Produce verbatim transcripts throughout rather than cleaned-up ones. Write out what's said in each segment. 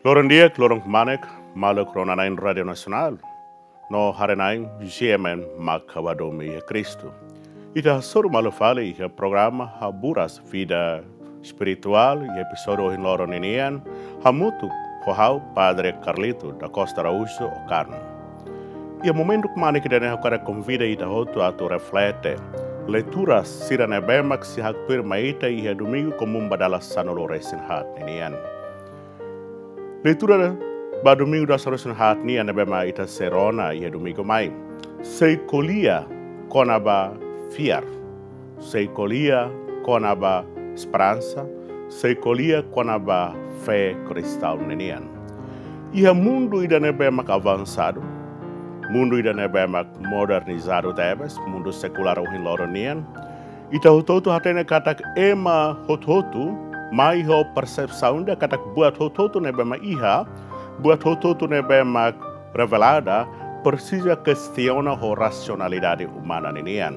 Loren dia, lorong manek, malu kronanain Radio Nasional. No harenain, G M N Makawadomi e Cristo. Ita soro malu fale iha programa Haburas Vida Espiritual e episódio em loron inian, hamutu hohau Padre Carlito da Costa Araújo o Carmo. E o momento que manek dene hakara convida ita hotu atu reflete leituras sirane bemak si hakpir maita iha domingo comum badala sanolo resin hat inian. Leitura ba domingo da solução hat ni ane bema ita serona ia domingo mai. Seikolia konaba fiar. Seikolia konaba esperança. Seikolia konaba fé cristão nenian. Ia mundo ida ne bema avançado. Mundo ida ne bema modernizado tebes, mundo secular o hinloronian. Ita hototo hatene katak ema hototo mai ho percepção da katak buat hototo ne bema iha, buat hototo ne bema revelada, precisa questiona ho racionalidade humana nenian.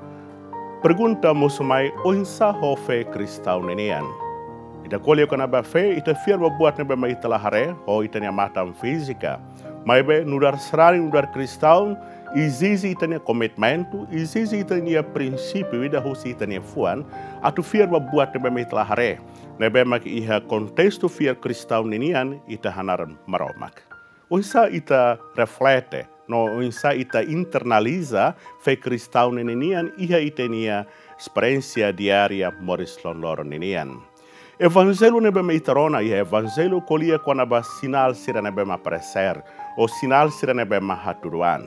Pergunta musumai oinsa ho fé cristão nenian. Ita kolhe kana ba fé, ita firma buat ne bema ita lahare, ho ita ne matam física. Mas be nudar serari nudar cristão, exige itania commitmento, exige itania princípio, ida husi itania fuan, atu firma buat ne bema ita lahare. Nebe mak iha kontexto fiar cristão ninian ita hanaran maromak. Oisa ita reflete, no oisa ita internaliza fé cristão ninian iha itenia experiência diária morislon loro ninian. Evangelho nebe me itarona iha evangelho kolia konaba sinal sira nebe ma aparecer, o sinal sira nebe ma haturuan.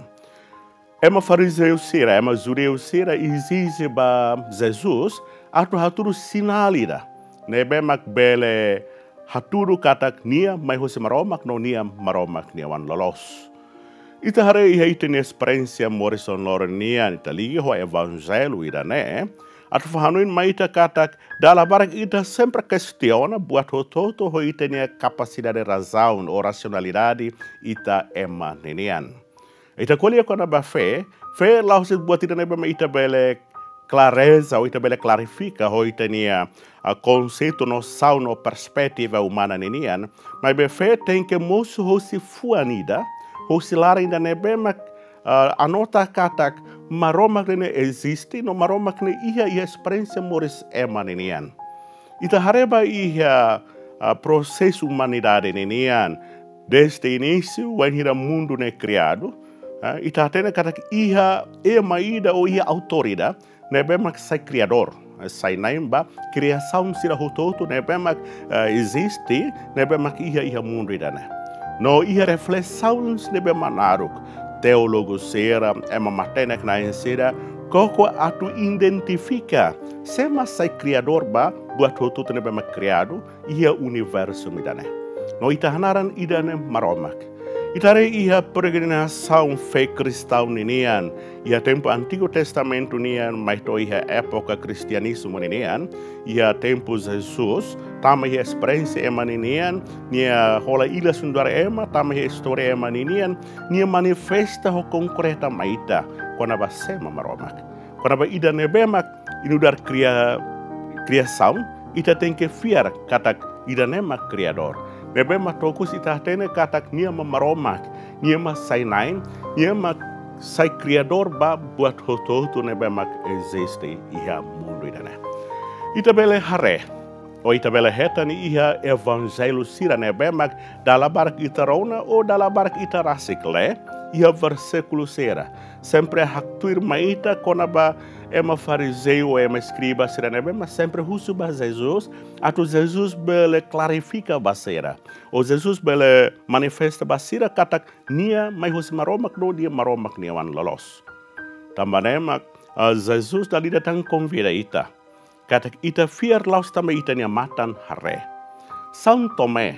Ema fariseu sira, ema judeu sira exige ba Jesus atu haturu sinalida. Nebe mak bele haturu katak nia mai hosi maromak no nia maromak nia wan lolos. Ita hare iha itene experiência morison lorenia ita ligi ho evangelho ida ne. Atu fahanuin mai ita katak dala barak ita sempre questiona buat ho toto ho itene capacidade razão ou racionalidade ita ema nenian. Ita kolia kona ba fé, fé lausit buat ita nebe ma ita bele clareza ou ita bele clarifica ho itenia a conceito noção no perspectiva humana nenian, mas be fé tem que moço hosi fuanida, hosi lara ainda nebe mak uh, anota katak maromak ne existe no maromak ne iha iha experiência moris ema nenian. Ita hareba iha uh, processo humanidade nenian desde início when hira mundo ne criado, uh, ita tena katak iha ema ida ou iha autoridade nebe mak sai criador. Sai naimba criação sira hototo nebe mak uh, existe nebe mak iha iha mundo idane. No iha reflexão nebe manaruk teólogo sera ema matenek na ensera koko atu identifica sema sai criador ba buat hototo nebe mak criado iha universo idane. No ita hanaran idane maromak. Itare iha peregrinação fé cristão ninian, ia tempo Antigo Testamento nian, mas to iha época cristianismo ninian, ia tempo Jesus, tama iha experiência ema ninian, nia rola ilha sundara ema, tama iha história ema ninian, nia manifesta ho concreta maita, quando aba sema maromak. Quando aba ida nebemak, inudar cria, criação, ita tem que fiar katak ida nemak criador. Nebe matokus ita tene katak nia maromak, nia ma sai nain, nia ma sai criador ba buat hototo nebe mak existe iha mundo idane. Ita bele hare, o ita bele heta ni iha evangelho sira nebe mak dala barak ita rona o dala barak ita rasikle, iha versículo sera. Sempre haktuir maita konaba ema fariseu ema escriba sira nebe mas sempre husu ba Jesus, atu Jesus bele clarifica basera. O Jesus bele manifesta basira katak nia mai husu maromak do dia maromak nia wan lolos. Tambanemak uh, Jesus dali datang convida ita. Katak ita fiar laus tama ita nia matan hare. São Tomé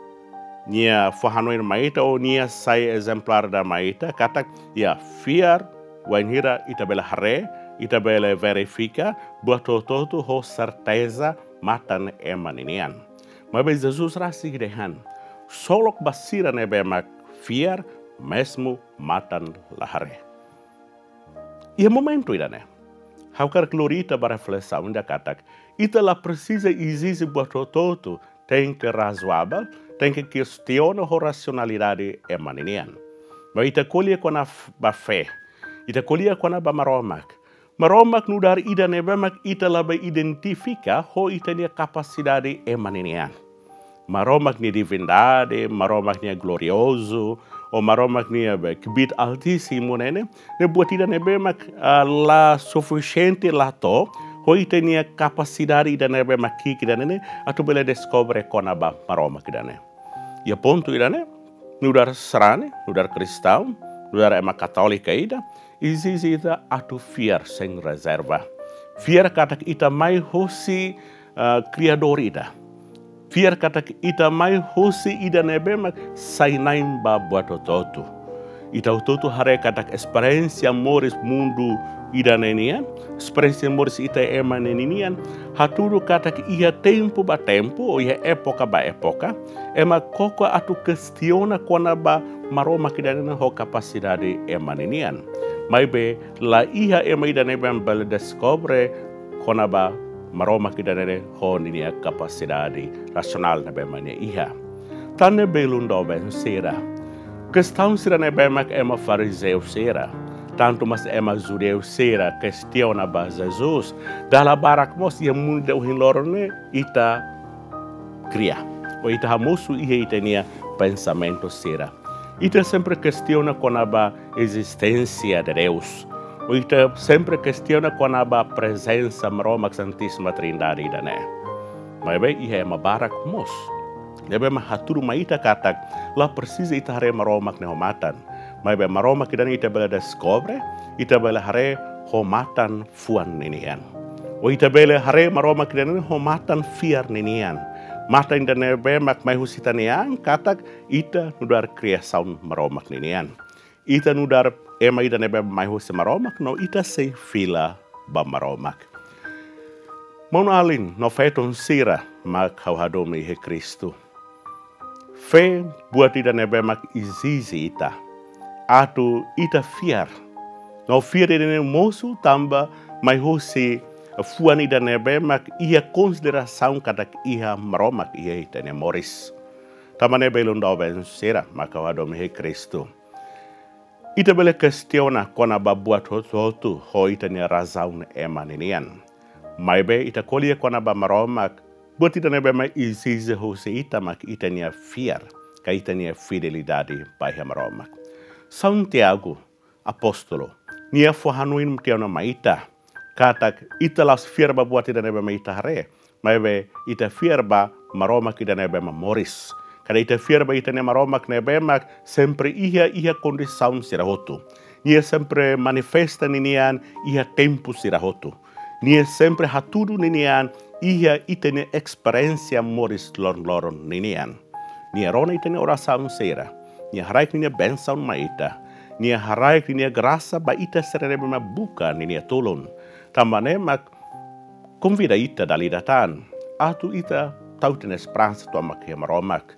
nia fahanoin maita o nia sai exemplar da maita katak ya fiar wanhira ita bele hare. Ita bele verifica, buat toto ho certeza matan ema ninian. Mas Jesus rasig dehan, solok basira nebe mak fiar, mesmo matan lahare. E momento idane, haukar glorita para reflexão da katak, ita la precisa exige buat toto tem que razoável, tem que questiona a racionalidade é maninian. Mas ita colhe com a fé, ita colhe com a maromak. Maromak no dar ida nebemak ita laba identifica ho ita nia capacidade é maninian. Maromak ni divindade, maromak ni glorioso, o maromak ni kibit altíssimo, né? Ne buat ida nebemak uh, la suficiente lato, ho ita nia capacidade ida nebemak kiki dane, atu bela descobre konaba maromak dane. E ponto ida ne, no dar serane, no dar cristão, no dar ema católica ida, existe ita atu fiar sem reserva. Fiar kata ita mai hosi uh, criador ida. Fiar kata ita mai hosi ida nebemak sainaim ba buato toto. Ita toto hare kata experiência moris mundo ida nenian, experiência moris ita ema nenian, haturu kata ia tempo ba tempo, ou ia época ba época, ema koko atu questiona kona ba maroma kida nena ho capacidade ema nenian. Mai be la ia ema ida nebem bel descobre kona ba maroma kita nere ho ninia capacidade racional na bemania iha. Tanne belundo ben sera. Questão sera na bemak ema fariseu sera. Tanto mas ema judeu sera questiona ba Jesus. Dala barak mos ia mundo hinlorone ita cria. O ita hamusu iha ita nia pensamento sera. Ita sempre questiona com a existência de Deus. Ita sempre questiona com a presença maroma Santíssima Trindade da né. Mas bem, iha é barak mos. Deve mahaturu maita katak lá precisa ita hare maroma ne homatan. Mas bem, maroma que dani ita bela descobre, ita bela hare homatan fuan ninian. O ita bela hare maroma que dani homatan fiar ninian. Mata inda nebe mak mai husitanian katak ita nudar kriasaun maromak ninian. Ita nudar ema ida nebe mai husi maromak no ita se fila ba maromak. Mon alin no feton sira mak hau hadomi he Kristu. Fe buat ida nebe mak izizi ita. Atu ita fiar. No fiar ida mosu tamba mai husi fuan ida nebe mak ia consideração katak ia maromak ia itene moris. Tamane belum ben sera maka wadom he Kristo. Ita bele questiona kona babuat hotu ho itene razão emaninian. Maibe ita kolia kona ba maromak buat ita nebe mak izize ho se ita mak itene fiar ka itene fidelidade pai maromak. São Tiago apóstolo nia fohanuin tiana maita. Katak ita las fierba buat ida nebe maita hare, maibe ita fierba maroma kida nebe moris. Kada ita fierba ita ne maroma nebe mak sempre ia ia condição sirahotu. Nia sempre manifesta ninian ia tempo sirahotu. Nia sempre haturu ninian ia ita ne experiência moris lorn loron ninian. Nia rona ita ne oração sera. Nia haraik nia benção maita. Nia haraik nia graça ba ita serebe ma buka nia tolon. Tambane mak convida ita dali datan. Atu ita tauten esperança tua mak ia maromak.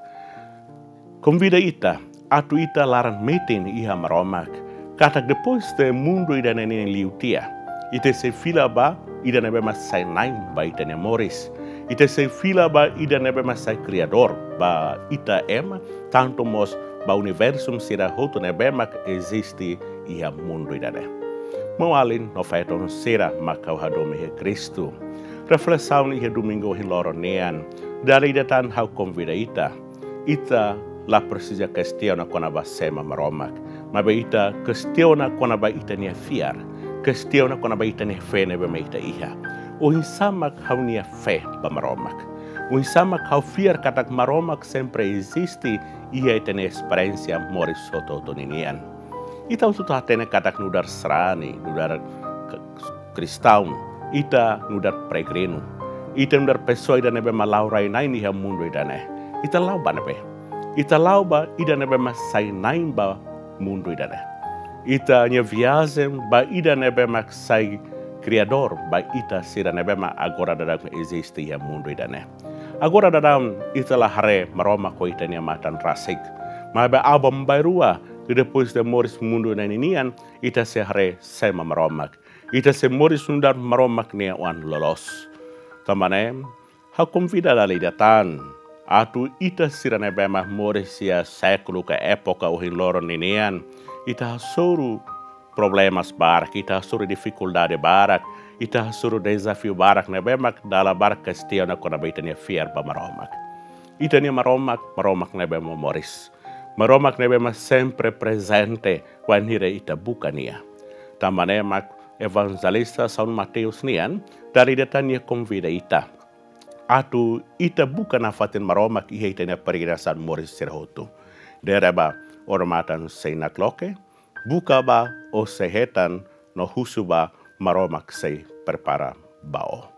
Convida ita. Atu ita laran metin ia maromak. Katak depois de mundo ida nene liutia. Ita se fila ba ida nebe mas sai naim ba ita ne moris. Ita se fila ba ida nebe mas sai criador ba ita ema tanto mos ba universum sira hoto nebe mak existe ia mundo ida ne. Moalin no feton sera makau hadomi he Kristu. Reflexão ihe domingo hiloronean. Dari datan hau convida ita. Ita la precisa questiona kona ba sema maromak. Mabe ita questiona kona ba ita nia fiar. Questiona kona ba ita nia fe nebe me ita iha. O insamak hau nia fe ba maromak. O insamak hau fiar katak maromak sempre existe ia ita nia experiência moris soto toninian. Ita untuk hatene katak nudar serani, nudar kristau, ita nudar peregrino, ita nudar pessoa ida nebe malaurai nai ni mundo ida ne. Ita lauba nebe, ita lauba ida nebe masai nai ba mundo ida ne. Ita nya viagem ba ida nebe masai criador ba ita sira nebe ma agora dadam existe ia mundo ida ne. Agora dadam ita la hare maroma ko ita nya matan rasik, ma ba album bairua. Depois de moris mundo na ninian, ita se hare sema maromak. Ita se moris undar maromak nia wan lolos. Tamane, ha convida dali datan. Atu ita sirane bema morisia século ka época o loro ninian, ita suru problemas barak, ita suru dificuldade barak, ita suru desafio barak ne bemak dala barak questiona kona baitania fiar ba maromak. Ita ni maromak, maromak ne bema moris. Maromak ne bema sempre presente wanhire ita bukania. Tamanemak evangelista São Mateus nian dari datanya convida ita. Atu ita bukan nafatin maromak ihe itanya pergerasan moris sirhotu. Dereba ormatan seinak loke, buka ba o sehetan no husuba maromak sei prepara bao.